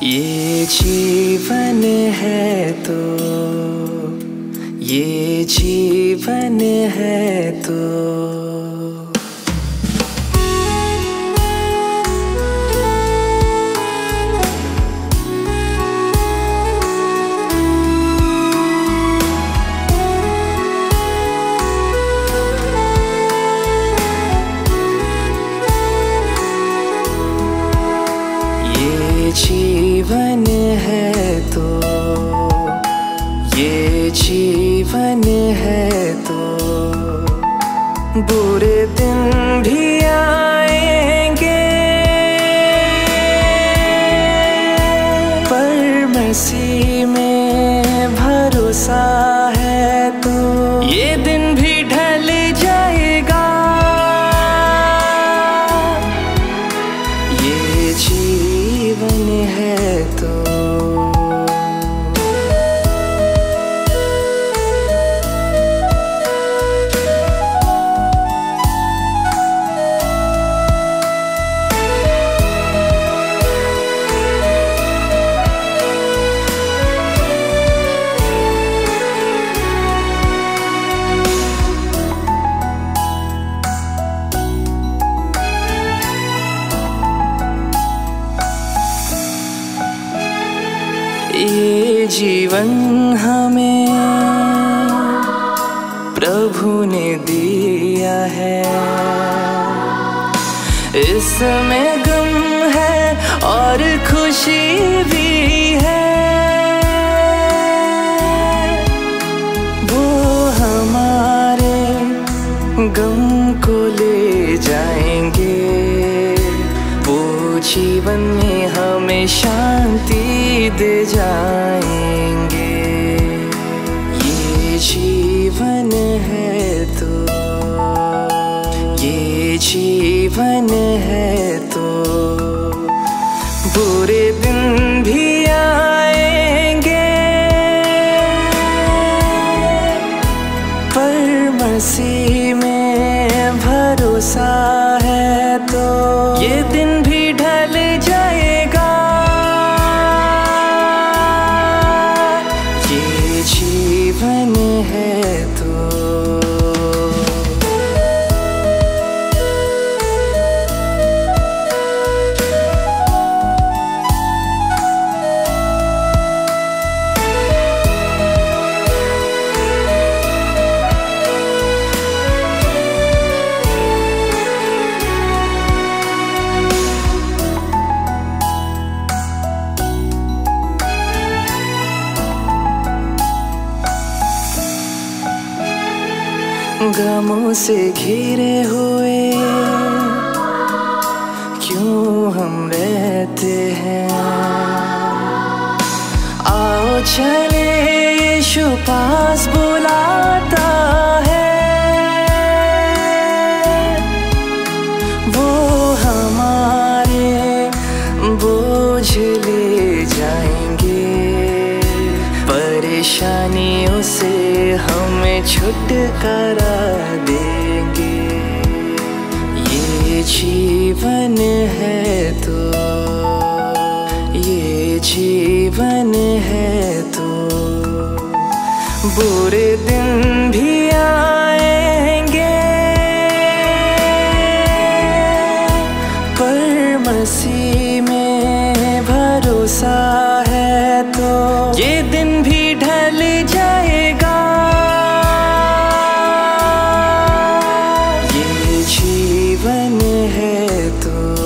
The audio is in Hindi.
ये जीवन है तो, ये जीवन है तो। जीवन है तो, ये जीवन है तो। बुरे दिन भी आएंगे पर मसीह में भरोसा है तो ये दिन भी ढल जाएगा। ये जीवन है तो। ये जीवन हमें प्रभु ने दिया है, इसमें गम है और खुशी भी है। वो हमारे गम को ले जाएंगे, वो जीवन में हमें शांति दे जाएंगे। ये जीवन है तो, ये जीवन है तो। बुरे दिन भी आएंगे पर मसीह में भरोसा है तो ये दिन भी ढल जाएगा। ये जीवन है तो। गमों से घिरे हुए क्यों हम रहते हैं, आओ चले यीशु पास बुलाता है। वो हमारे बोझ ले जाएंगे, परेशानियों से हमें छुटकारा देंगे। ये जीवन है तो, ये जीवन है तो। बुरे दिन भी आएंगे पर मसीह में भरोसा है तो ये दिन भी ढल जाएगा। ये जीवन है तो।